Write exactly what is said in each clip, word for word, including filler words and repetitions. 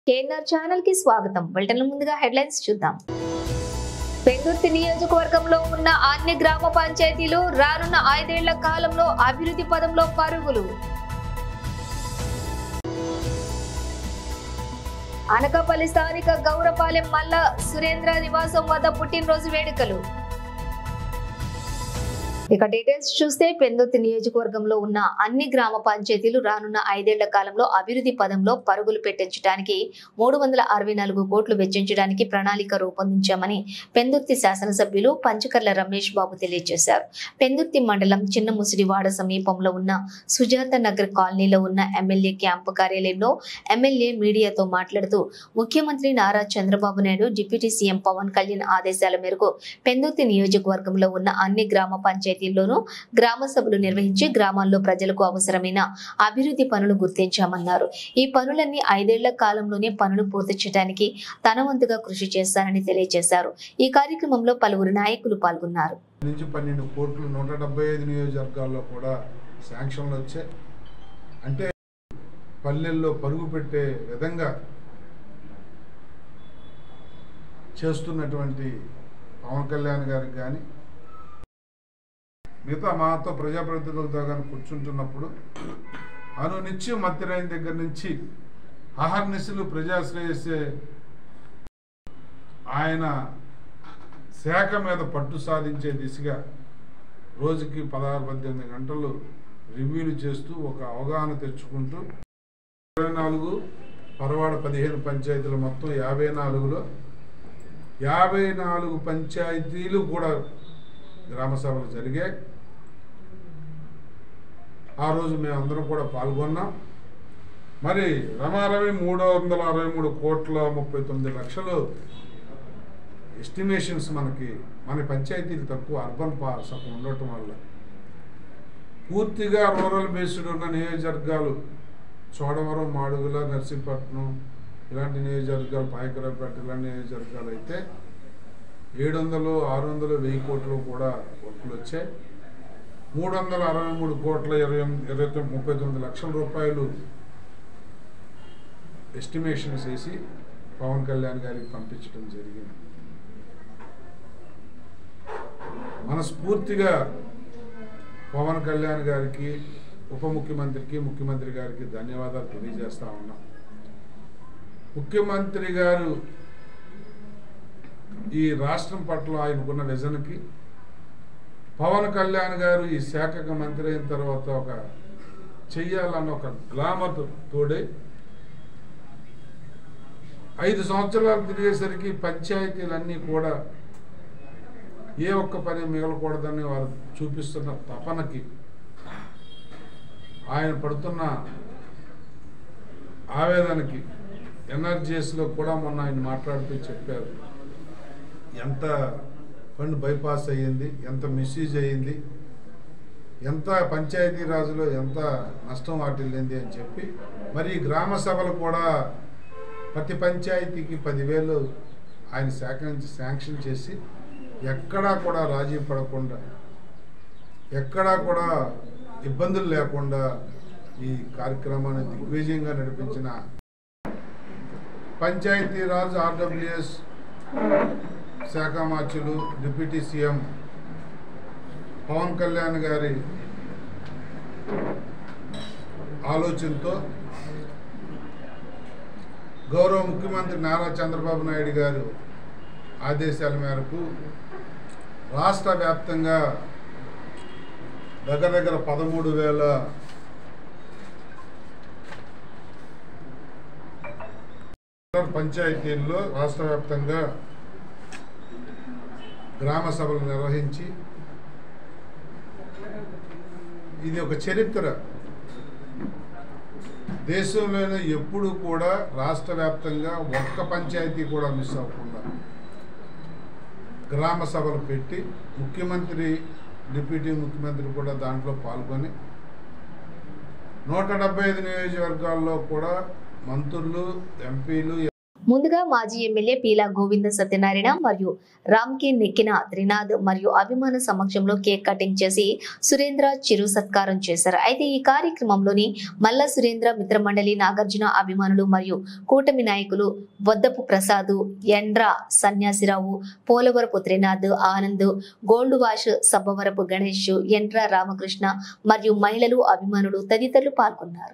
KNR channel కి స్వాగతం. Bulletin ముందుగా హెడ్లైన్స్ చూద్దాం. పెందుర్తి నియోజకవర్గంలో ఉన్న అన్ని గ్రామ పంచాయతీలు రానున్న ఐదేళ్ల కాలంలో అభివృద్ధి పదంలో పరుగులు. అనకాపల్లి స్థానిక గౌరపాలెం మల్ల సురేంద్ర నివాసం వద్ద పుట్టినరోజు వేడుకలు. ఇక డీటెయిల్స్ చూస్తే పెందుర్తి నియోజకవర్గంలో ఉన్న అన్ని గ్రామ పంచాయతీలు రానున్న ఐదేళ్ల కాలంలో అభివృద్ధి పదంలో పరుగులు పెట్టించడానికి మూడు వందల అరవై నాలుగు కోట్లు వెచ్చించడానికి ప్రణాళిక రూపొందించామని పెందుర్తి శాసనసభ్యులు పంచకర్ల రమేష్ బాబు తెలియజేశారు. పెందుర్తి మండలం చిన్న ముసిడివాడ సమీపంలో ఉన్న సుజాత నగర్ కాలనీలో ఉన్న ఎమ్మెల్యే క్యాంపు కార్యాలయంలో ఎమ్మెల్యే మీడియాతో మాట్లాడుతూ ముఖ్యమంత్రి నారా చంద్రబాబు నాయుడు డిప్యూటీ సీఎం పవన్ కళ్యాణ్ ఆదేశాల మేరకు పెందుర్తి నియోజకవర్గంలో ఉన్న అన్ని గ్రామ పంచాయతీ లోను గ్రామ సభలు నిర్వహించి గ్రామాల్లో ప్రజలకు అవసరమైన అభివృద్ధి పనులు గుర్తించామన్నారు. ఈ పనులన్నీ ఐదేళ్ల కాలంలోనే పనులు పూర్తి చేయడానికి తన వంతుగా కృషి చేస్తానని తెలియజేశారు. ఈ కార్యక్రమంలో పలువురు నాయకులు పాల్గొన్నారు. నుంచి పన్నెండు కోట్లు నూట డెబ్బై ఐదు నియోజకవర్గాల్లో కూడా శాంక్షన్లు వచ్చాయి. అంటే పల్లెల్లో పరుగు పెట్టే విధంగా చేస్తున్నటువంటి పవన్ కళ్యాణ్ గారికి కానీ మిగతా మాతో ప్రజాప్రతినిధులతో కానీ కూర్చుంటున్నప్పుడు అనునిత్యం మధ్యరాయిన దగ్గర నుంచి అహర్నిశలు ప్రజాశ్రేయస్సే ఆయన శాఖ మీద పట్టు సాధించే దిశగా రోజుకి పదహారు పద్దెనిమిది గంటలు రివ్యూలు చేస్తూ ఒక అవగాహన తెచ్చుకుంటూ ఇరవై నాలుగు పరవాడ పదిహేను పంచాయతీలు మొత్తం యాభై నాలుగులో యాభై నాలుగు పంచాయతీలు కూడా గ్రామ సభలు జరిగాయి. ఆ రోజు మేమందరం కూడా పాల్గొన్నాం. మరి రమారవి మూడు వందల అరవై మూడు కోట్ల ముప్పై తొమ్మిది లక్షలు ఎస్టిమేషన్స్ మనకి మన పంచాయతీలు తక్కువ అర్బన్ పాస్ ఉండటం వల్ల పూర్తిగా రూరల్ బేస్డ్ ఉన్న నియోజకవర్గాలు చోడవరం, మాడుగుల, నర్సీపట్నం ఇలాంటి నియోజకవర్గాలు, పాయకరాపేట ఇలాంటి నియోజకవర్గాలు అయితే ఏడు వందలు ఆరు వందలు వెయ్యి కోట్లు కూడా వర్కులు వచ్చాయి. మూడు వందల అరవై మూడు కోట్ల ఇరవై ఇరవై తొమ్మిది ముప్పై తొమ్మిది లక్షల రూపాయలు ఎస్టిమేషన్స్ వేసి పవన్ కళ్యాణ్ గారికి పంపించడం జరిగింది. మనస్ఫూర్తిగా పవన్ కళ్యాణ్ గారికి, ఉప ముఖ్యమంత్రికి, ముఖ్యమంత్రి గారికి ధన్యవాదాలు తెలియజేస్తా ఉన్నాం. ముఖ్యమంత్రి గారు ఈ రాష్ట్రం పట్ల ఆయనకున్న విజన్కి పవన్ కళ్యాణ్ గారు ఈ శాఖకు మంత్రి అయిన తర్వాత ఒక చెయ్యాలన్న ఒక గ్లామర్ తోడే ఐదు సంవత్సరాలు తిరిగేసరికి పంచాయతీలన్నీ కూడా ఏ ఒక్క పని మిగలకూడదని వారు చూపిస్తున్న తపనకి ఆయన పడుతున్న ఆవేదనకి ఎన్ఆర్జీఎస్లో కూడా మొన్న ఆయన మాట్లాడుతూ చెప్పారు ఎంత ఫండ్ బైపాస్ అయ్యింది, ఎంత మిస్యూజ్ అయ్యింది, ఎంత పంచాయతీ రాజులో ఎంత నష్టం వాటిల్లింది అని చెప్పి. మరి గ్రామ సభలు కూడా ప్రతి పంచాయతీకి పదివేలు ఆయన శాఖ నుంచి శాంక్షన్ చేసి ఎక్కడా కూడా రాజీ పడకుండా, ఎక్కడా కూడా ఇబ్బందులు లేకుండా ఈ కార్యక్రమాన్ని దిగ్విజయంగా నడిపించిన పంచాయతీరాజ్ ఆర్డబ్ల్యూఎస్ శాఖ మార్చులు డిప్యూటీ సీఎం పవన్ కళ్యాణ్ గారి ఆలోచనతో గౌరవ ముఖ్యమంత్రి నారా చంద్రబాబు నాయుడు గారు ఆదేశాల మేరకు రాష్ట్ర వ్యాప్తంగా దగ్గర దగ్గర పదమూడు వేల పంచాయతీల్లో రాష్ట్ర వ్యాప్తంగా గ్రామ సభలు నిర్వహించి ఇది ఒక చరిత్ర. దేశంలోనే ఎప్పుడు కూడా రాష్ట్ర వ్యాప్తంగా ఒక్క పంచాయతీ కూడా మిస్ అవ్వకుండా గ్రామ సభలు పెట్టి ముఖ్యమంత్రి, డిప్యూటీ ముఖ్యమంత్రి కూడా దాంట్లో పాల్గొని నూట డెబ్బై ఐదు నియోజకవర్గాల్లో కూడా మంత్రులు, ఎంపీలు ముందుగా మాజీ ఎమ్మెల్యే పీలా గోవింద సత్యనారాయణ మరియు రామ్కి నెక్కిన త్రినాథ్ మరియు అభిమాన సమక్షంలో కేక్ కటింగ్ చేసి సురేంద్ర చిరు సత్కారం చేశారు. అయితే ఈ కార్యక్రమంలోని మల్ల సురేంద్ర మిత్రమండలి నాగార్జున అభిమానులు మరియు కూటమి నాయకులు వద్దపు ప్రసాద్, ఎండ్ర సన్యాసిరావు, పోలవరపు త్రినాథ్, ఆనంద్, గోల్డ్ వాష్, సబ్బవరపు గణేష్, ఎండ్ర రామకృష్ణ మరియు మహిళలు, అభిమానులు తదితరులు పాల్గొన్నారు.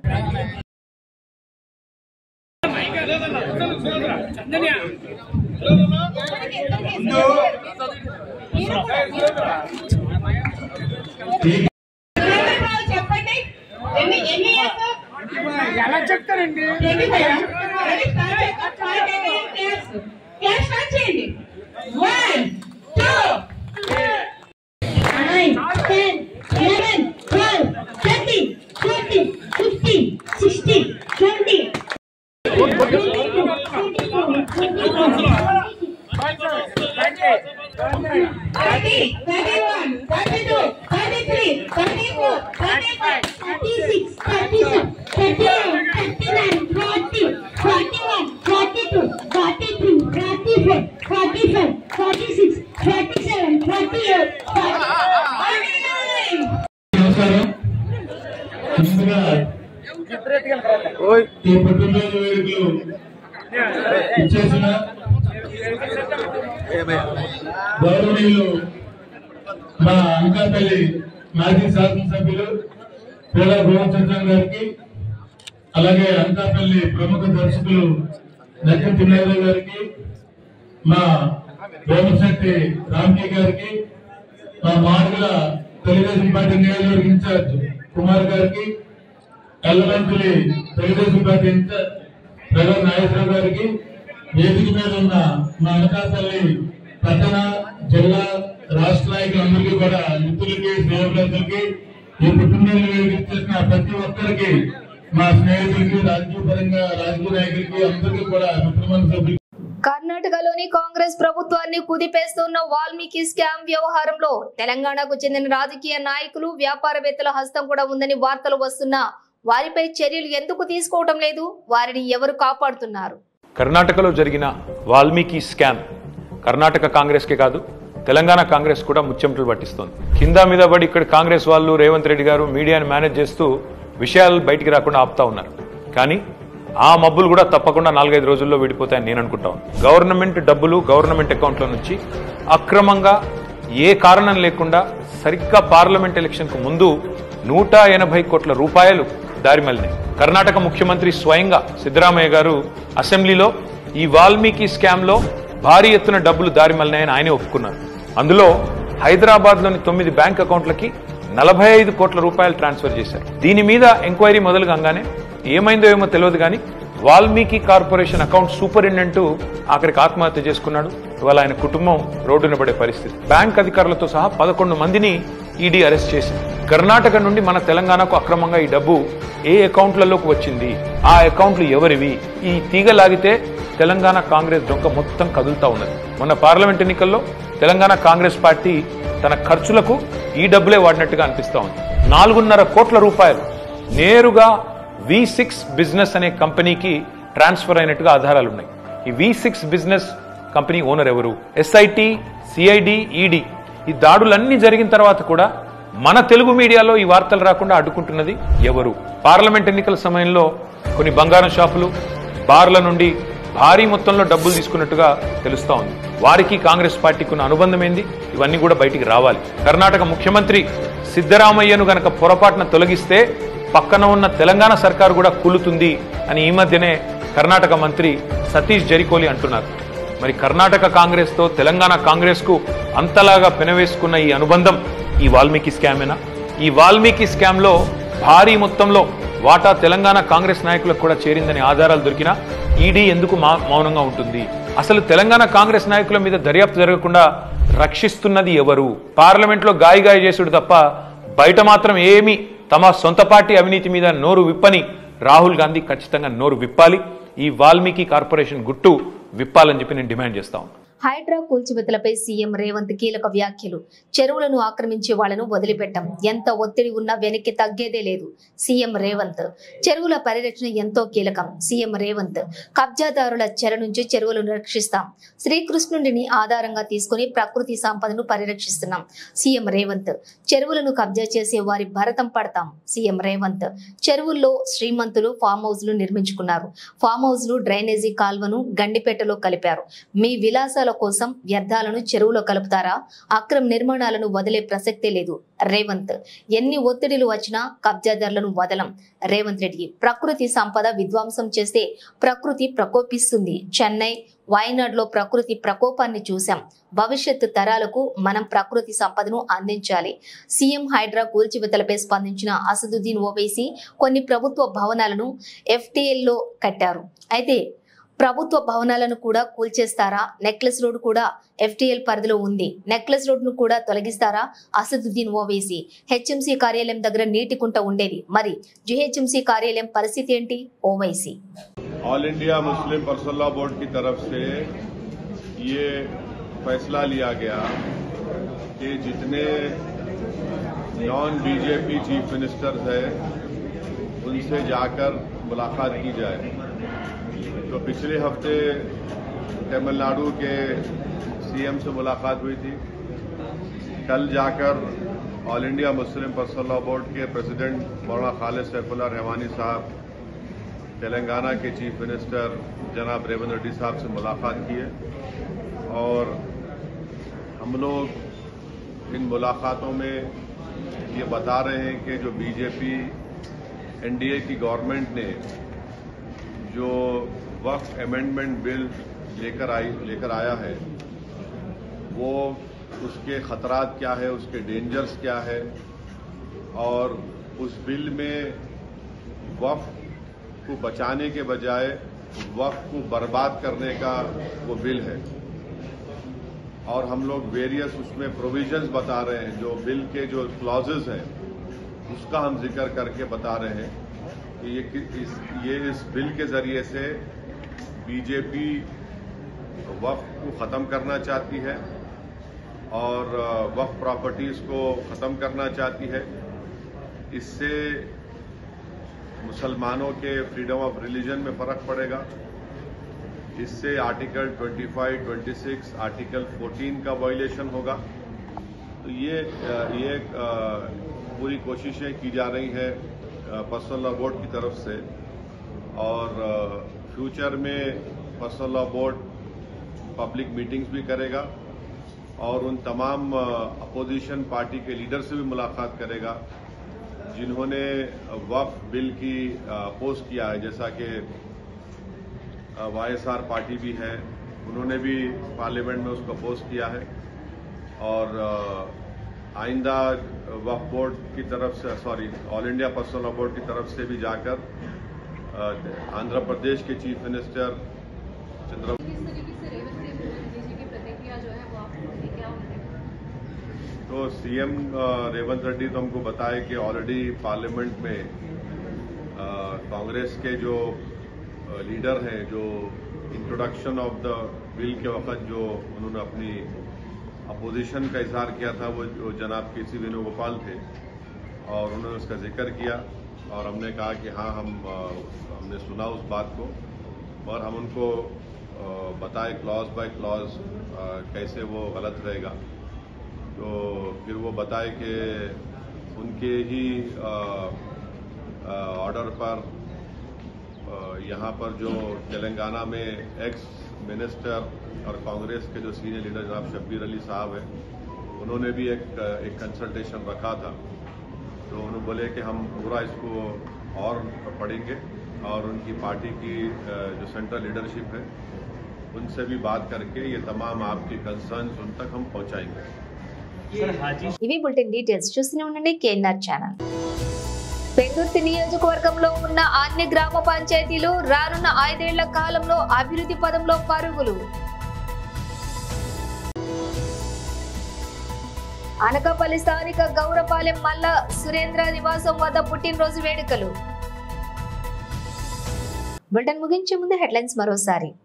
ఎలా చెప్తారండి? ఈ పుట్టినరోజు వేడుకలు ఇచ్చేసిన గౌరవనీయులు మా అంకాపల్లి మాజీ శాసనసభ్యులు పేలా గోవిందచంద్ర గారికి, అలాగే అంకాపల్లి ప్రముఖ దర్శకులు నక్క తిమ్మయ్య గారికి, మా వేమశెట్టి రామ్కి గారికి, మా మాడుగుల తెలుగుదేశం పార్టీ నియోజకవర్గ ఇన్ఛార్జ్ కుమార్ గారికి, ఎల్లమంతులి తెలుగుదేశం పార్టీ ఇన్ఛార్జ్ ప్రగర్ నాగేశ్వరరావు గారికి, వేదిక మీద ఉన్న మా అనకాపల్లి పట్టణ, జిల్లా, రాష్ట్ర నాయకులందరికీ కూడా, మిత్రులకి, స్నేహితులకి, ఈ పుట్టినరోజు వేడుక చేసిన ప్రతి ఒక్కరికి, మా స్నేహితులకి, రాజకీయ పరంగా రాజకీయ నాయకులకి అందరికీ కూడా మిత్రమండలి సభ్యులు. కర్ణాటకలోని కాంగ్రెస్ ప్రభుత్వాన్ని కుదిపేస్తున్న వాల్మీకి స్కామ్ వ్యవహారంలో తెలంగాణకు చెందిన రాజకీయ నాయకులు, వ్యాపారవేత్తల హస్తం కూడా ఉందని వార్తలు వస్తున్నా వారిపై చర్యలు ఎందుకు తీసుకోవడం లేదు? వారిని ఎవరు కాపాడుతున్నారు? కర్ణాటకలో జరిగిన వాల్మీకి స్కామ్ కర్ణాటక కాంగ్రెస్ కే కాదు, తెలంగాణ కాంగ్రెస్ కూడా ముచ్చెమటలు పట్టిస్తోంది. కింద మీద పడి ఇక్కడ కాంగ్రెస్ వాళ్ళు, రేవంత్ రెడ్డి గారు మీడియాను మేనేజ్ చేస్తూ విషయాలు బయటికి రాకుండా ఆపుతా ఉన్నారు. కానీ ఆ మబ్బులు కూడా తప్పకుండా నాలుగైదు రోజుల్లో విడిపోతాయని నేను అనుకుంటాను. గవర్నమెంట్ డబ్బులు గవర్నమెంట్ అకౌంట్ల నుంచి అక్రమంగా ఏ కారణం లేకుండా సరిగ్గా పార్లమెంట్ ఎలక్షన్ కు ముందు నూట ఎనభై కోట్ల రూపాయలు దారిమల్లినాయి. కర్ణాటక ముఖ్యమంత్రి స్వయంగా సిద్ధరామయ్య గారు అసెంబ్లీలో ఈ వాల్మీకి స్కామ్ లో భారీ ఎత్తున డబ్బులు దారిమల్లినాయని ఆయనే ఒప్పుకున్నారు. అందులో హైదరాబాద్ లోని తొమ్మిది బ్యాంక్ అకౌంట్లకి నలభై ఐదు కోట్ల రూపాయలు ట్రాన్స్ఫర్ చేశారు. దీని మీద ఎంక్వైరీ మొదలు కాగానే ఏమైందో ఏమో తెలియదు కానీ వాల్మీకి కార్పొరేషన్ అకౌంట్ సూపరింటెండెంట్ ఆఖరికి ఆత్మహత్య చేసుకున్నాడు. ఇవాళ ఆయన కుటుంబం రోడ్డున పడే పరిస్థితి. బ్యాంక్ అధికారులతో సహా పదకొండు మందిని ఈడీ అరెస్ట్ చేసింది. కర్ణాటక నుండి మన తెలంగాణకు అక్రమంగా ఈ డబ్బు ఏ అకౌంట్లలోకి వచ్చింది, ఆ అకౌంట్లు ఎవరివి, ఈ తీగ లాగితే తెలంగాణ కాంగ్రెస్ డొంక మొత్తం కదులుతా ఉన్నది. మొన్న పార్లమెంట్ ఎన్నికల్లో తెలంగాణ కాంగ్రెస్ పార్టీ తన ఖర్చులకు ఈ డబ్బులే వాడినట్టుగా అనిపిస్తా ఉంది. నాలుగున్నర కోట్ల రూపాయలు నేరుగా వి సిక్స్ బిజినెస్ అనే కంపెనీకి ట్రాన్స్ఫర్ అయినట్టుగా ఆధారాలు ఉన్నాయి. ఈ V six business company owner ఎవరు? ఎస్ఐటి, సిఐడి, ఈడీ ఈ దాడులన్నీ జరిగిన తర్వాత కూడా మన తెలుగు మీడియాలో ఈ వార్తలు రాకుండా అడ్డుకుంటున్నది ఎవరు? పార్లమెంట్ ఎన్నికల సమయంలో కొన్ని బంగారం షాపులు, బార్ల నుండి భారీ మొత్తంలో డబ్బులు తీసుకున్నట్టుగా తెలుస్తా ఉంది. వారికి కాంగ్రెస్ పార్టీకి ఉన్న అనుబంధం ఏంది? ఇవన్నీ కూడా బయటికి రావాలి. కర్ణాటక ముఖ్యమంత్రి సిద్ధరామయ్యను గనక పొరపాటున తొలగిస్తే పక్కన ఉన్న తెలంగాణ సర్కారు కూడా కూలుతుంది అని ఈ మధ్యనే కర్ణాటక మంత్రి సతీష్ జరికోలి అంటున్నారు. మరి కర్ణాటక కాంగ్రెస్ తో తెలంగాణ కాంగ్రెస్ కు అంతలాగా పెనవేసుకున్న ఈ అనుబంధం ఈ వాల్మీకి స్కామేనా? ఈ వాల్మీకి స్కామ్ లో భారీ మొత్తంలో వాటా తెలంగాణ కాంగ్రెస్ నాయకులకు కూడా చేరిందని ఆధారాలు దొరికినా ఈడీ ఎందుకు మౌనంగా ఉంటుంది? అసలు తెలంగాణ కాంగ్రెస్ నాయకుల మీద దర్యాప్తు జరగకుండా రక్షిస్తున్నది ఎవరు? పార్లమెంట్ లో గాయ గాయ చేసుడు తప్ప బయట మాత్రం ఏమీ తమ సొంత పార్టీ అవినీతి మీద నోరు విప్పని రాహుల్ గాంధీ ఖచ్చితంగా నోరు విప్పాలి. ఈ వాల్మీకి కార్పొరేషన్ గుట్టు విప్పాలని చెప్పి నేను డిమాండ్ చేస్తా ఉన్నాను. హైడ్రా కూల్చివేతలపై సీఎం రేవంత్ కీలక వ్యాఖ్యలు. చెరువులను ఆక్రమించే వాళ్లను వదిలిపెట్టం, ఎంత ఒత్తిడి ఉన్నా వెనక్కి తగ్గేదే లేదు. సీఎం రేవంత్ చెరువుల పరిరక్షణ ఎంతో కీలకం. సీఎం రేవంత్ కబ్జాదారుల చెర నుంచి చెరువులను రక్షిస్తాం. శ్రీకృష్ణుడిని ఆధారంగా తీసుకుని ప్రకృతి సంపదను పరిరక్షిస్తున్నాం. సీఎం రేవంత్ చెరువులను కబ్జా చేసే వారి భరతం పడతాం. సీఎం రేవంత్ చెరువుల్లో శ్రీమంతులు ఫామ్ హౌస్లు నిర్మించుకున్నారు. ఫామ్ హౌస్లు డ్రైనేజీ కాల్వను గండిపేటలో కలిపారు. మీ విలాసాల కోసం వ్యర్థాలను చెరువులో కలుపుతారా? అక్రమ నిర్మాణాలను వదిలే ప్రసక్తే లేదు. రేవంత్ ఎన్ని ఒత్తిడిలు వచ్చినా కబ్జాదారులను వదలం. రేవంత్ రెడ్డి ప్రకృతి సంపద విధ్వంసం చేస్తే ప్రకృతి ప్రకోపిస్తుంది. చెన్నై, వాయనాడులో ప్రకృతి ప్రకోపాన్ని చూశాం. భవిష్యత్తు తరాలకు మనం ప్రకృతి సంపదను అందించాలి. సీఎం హైడ్రా కూల్చివేతలపై స్పందించిన అసదుద్దీన్ ఓవైసీ కొన్ని ప్రభుత్వ భవనాలను ఎఫ్టీఎల్లో కట్టారు. అయితే ప్రభుత్వ భవనాలను కూడా కూల్చేస్తారా? నెక్లెస్ రోడ్ కూడా ఎఫ్టీఎల్ పరిధిలో ఉంది. నెక్లెస్ రోడ్ ను కూడా తొలగిస్తారా? అసదుద్దీన్ ఓవైసీ హెచ్ఎంసీ కార్యాలయం దగ్గర నీటి కుంట ఉండేది, మరి జీహెచ్ఎంసీ కార్యాలయం పరిస్థితి ఏంటి? Owaisi all India Muslim personal law board की तरफ से ये फैसला लिया गया कि जितने नॉन बीजेपी चीफ मिनिस्टर्स हैं उनसे जाकर मुलाकात की जाए। तो पिछले हफ्ते तमिलनाडु के सीएम से मुलाकात हुई थी। कल जाकर all India Muslim personal law board के प्रेसिडेंट मौलाना खालिद सैफुल्लाह रहमानी साहब, तेलंगाना के चीफ मिनिस्टर जनाब रेवंत रेड्डी साहब से मुलाकात की है और हम लोग इन मुलाकातों में ये बता रहे हैं कि जो बीजेपी एनडीए की गवर्नमेंट ने जो वक्फ अमेंडमेंट बिल लेकर आई लेकर आया है वो उसके खतरात क्या है, उसके डेंजर्स क्या है और उस बिल में वक्फ को बचाने के बजाय वक्फ को बर्बाद करने का वो बिल है। और हम लोग वेरियस उसमें प्रोविजंस बता रहे हैं, जो बिल के जो क्लॉजेस हैं उसका हम जिक्र करके बता रहे हैं कि ये इस ये इस बिल के जरिए से बीजेपी वक्फ को ख़त्म करना चाहती है और वक्फ प्रॉपर्टीज़ को ख़त्म करना चाहती है। इससे मुसलमानों के फ्रीडम ऑफ रिलीजन में फ़र्क पड़ेगा। इससे आर्टिकल पच्चीस, छब्बीस, आर्टिकल चौदह का वायलेशन होगा। तो ये ये पूरी कोशिशें की जा रही हैं पर्सनल लॉ बोर्ड की तरफ से और फ्यूचर में personal law board public meetings भी करेगा और उन तमाम अपोजिशन पार्टी के लीडर से भी मुलाकात करेगा जिन्होंने वक्फ बिल की अपोज किया है, जैसा कि वाईएसआर पार्टी भी है, उन्होंने भी पार्लियामेंट में उसको अपोज किया है। और आइंदा वक्फ बोर्ड की तरफ से sorry all India personal law board की तरफ से भी जाकर आंध्र प्रदेश के चीफ मिनिस्टर चंद्र तो सीएम रेवंत रेड्डी तो हमको बताए कि ऑलरेडी पार्लियामेंट में कांग्रेस के जो लीडर हैं, जो इंट्रोडक्शन ऑफ द बिल के वक्त जो उन्होंने अपनी अपोजिशन का इजहार किया था वो जो जनाब के सी वेणुगोपाल थे और उन्होंने उसका जिक्र किया और हमने कहा कि हाँ हम हमने सुना उस बात को और हम उनको बताए क्लॉज बाय क्लॉज कैसे वो गलत रहेगा। तो फिर वो बताए कि उनके ही ऑर्डर पर यहाँ पर जो तेलंगाना में एक्स मिनिस्टर और कांग्रेस के जो सीनियर लीडर जनाब शब्बीर अली साहब हैं उन्होंने भी एक एक कंसल्टेशन रखा था। तो उन्होंने बोले कि हम पूरा इसको और पढ़ेंगे और उनकी पार्टी की जो सेंट्रल लीडरशिप है उनसे भी बात करके ये तमाम आपकी कंसर्न्स उन तक हम पहुँचाएंगे। ఇవి బులెటిన్ డీటెయిల్స్ చూస్తూనే ఉండండి కేఎన్ఆర్ ఛానల్। పెందుర్తి నియోజకవర్గంలో ఉన్న అన్ని గ్రామ పంచాయతీలు రానున్న ఐదేళ్ల కాలంలో అభివృద్ధి పదంలో పరుగులు। అనకాపల్లి స్థానిక గౌరపాలెం మల్ల సురేంద్ర నివాసం వద్ద పుట్టినరోజు వేడుకలు। బులెటిన్ ముగించే ముందు హెడ్లైన్స్ మరోసారి।